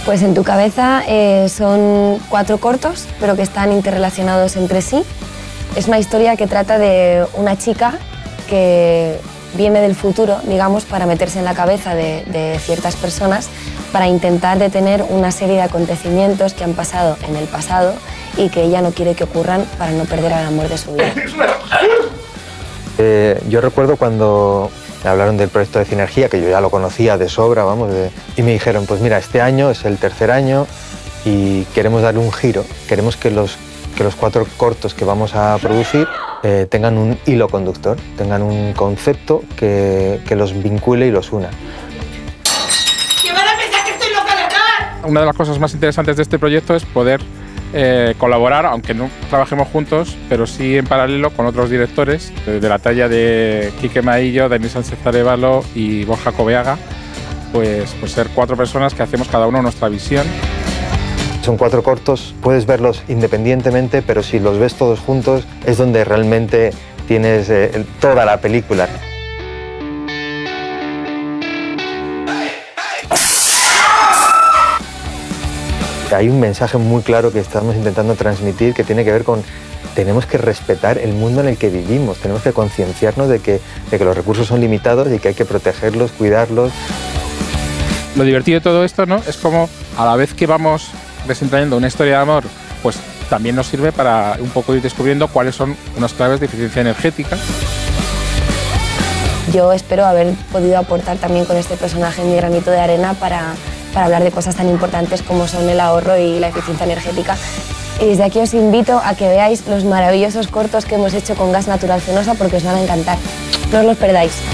Pues en tu cabeza son 4 cortos, pero que están interrelacionados entre sí. Es una historia que trata de una chica que viene del futuro, digamos, para meterse en la cabeza de ciertas personas para intentar detener una serie de acontecimientos que han pasado en el pasado y que ella no quiere que ocurran para no perder al amor de su vida. Yo recuerdo cuando me hablaron del proyecto de Cinergia, que yo ya lo conocía de sobra, vamos, y me dijeron, pues mira, este año es el tercer año y queremos darle un giro, queremos que los 4 cortos que vamos a producir tengan un hilo conductor, tengan un concepto que los vincule y los una. ¡Que van a pensar que estoy loca de hablar! Una de las cosas más interesantes de este proyecto es poder colaborar, aunque no trabajemos juntos, pero sí en paralelo con otros directores de la talla de Quique Maillo, Denis Sánchez Arévalo y Borja Coveaga, pues ser 4 personas que hacemos cada uno nuestra visión. Son 4 cortos, puedes verlos independientemente, pero si los ves todos juntos es donde realmente tienes toda la película. Hay un mensaje muy claro que estamos intentando transmitir que tiene que ver con tenemos que respetar el mundo en el que vivimos, tenemos que concienciarnos de que los recursos son limitados y que hay que protegerlos, cuidarlos. Lo divertido de todo esto, ¿no?, es como a la vez que vamos desentrañando una historia de amor, pues también nos sirve para un poco ir descubriendo cuáles son unas claves de eficiencia energética. Yo espero haber podido aportar también con este personaje mi granito de arena para hablar de cosas tan importantes como son el ahorro y la eficiencia energética. Y desde aquí os invito a que veáis los maravillosos cortos que hemos hecho con gas natural Fenosa porque os van a encantar. No os los perdáis.